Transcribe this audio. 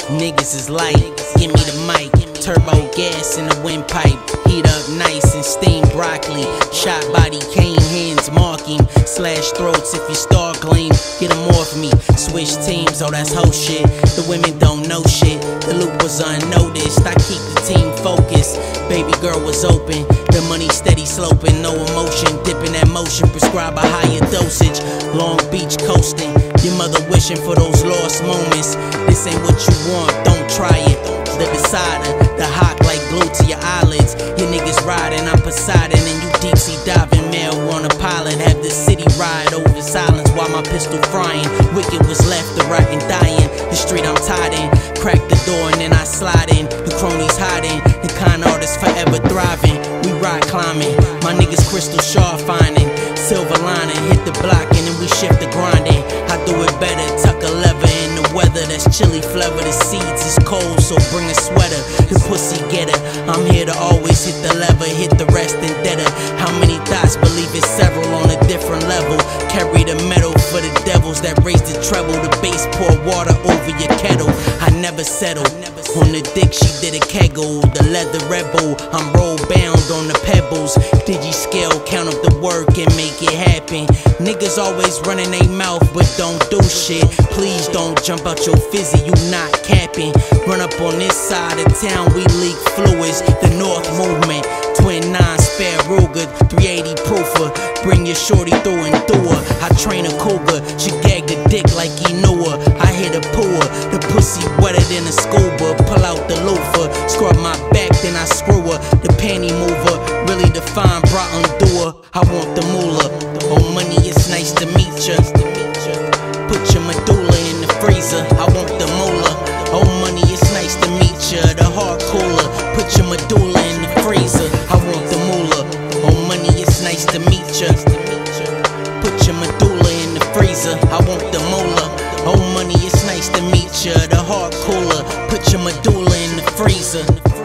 Niggas is light, give me the mic. Turbo gas in the windpipe. Heat up nice and steam broccoli. Shot body, cane hands, mark him. Slash throats if you star gleam. Get him off me. Switch teams, oh that's hoe shit. The women don't know shit. The loop was unnoticed. I keep the team focused. Baby girl was open. The money steady sloping. No emotion. Dipping that motion. Prescribe a higher dosage. Long Beach coasting. Your mother wishing for those lost moments. This ain't what you want. Don't try it. The decider, the hawk like glue to your eyelids. Your niggas riding, I'm Poseidon, and you deep sea diving. Mail on a pilot, have the city ride over silence while my pistol frying. Wicked was left, the rot and dying. The street I'm tied in, crack the door and then I slide in. The cronies hiding, the con artists forever thriving. We rock climbing, my niggas crystal sharp finding. Silver lining, hit the block and then we shift the grinding. I do it better, tuck a lever in the weather that's chilly flavor. The seeds is cold, so bring a sweater. The pussy getter, I'm here to always hit the lever, hit the rest and deader. How many thoughts believe it's several on a different level? Carry the metal for the devils that raise the treble. The bass pour water over your kettle. I never settle. On the dick she did a kegel. The leather rebel, I'm roll bound on the pebbles. Digi scale, count up the work and make it happen. Niggas always running they mouth but don't do shit. Please don't jump out your fizzy, you not capping. Run up on this side of town, we leak fluids. The North Movement, twin 9 spare Ruger, 380 proofer. Bring your shorty through and through her. I train a cougar, she gag the dick like he knew her. I hit a pooer, the pussy wetter than a scuba. Pull out the loofah, scrub my back then I screw her. The panty mover, really define brought undo her. I want the moolah, oh money it's nice to meet ya. Put your medulla in the freezer, I want the molar. Oh money it's nice to meet ya. The heart cooler, put your medulla in the freezer, I want the moolah. Oh money it's nice to meet ya. Put your medulla in the freezer, I want the molar. Oh money it's nice to meet ya. The heart cooler, put your medulla in the freezer.